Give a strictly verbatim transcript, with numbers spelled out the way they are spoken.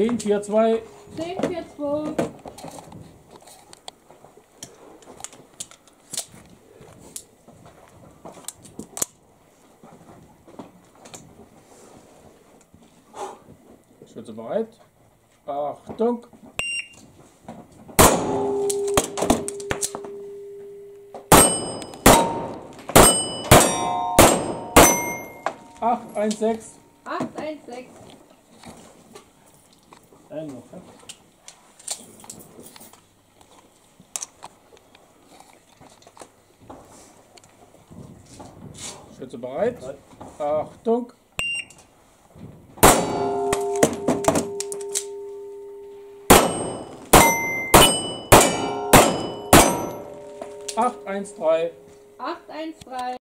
zehn, vier, zwei. zehn, vier, zwei. Schütze bereit. Achtung. acht, eins, sechs. acht, eins, sechs. Ein noch, ja? Schütze bereit. Achtung. acht, eins, drei. acht, eins, drei.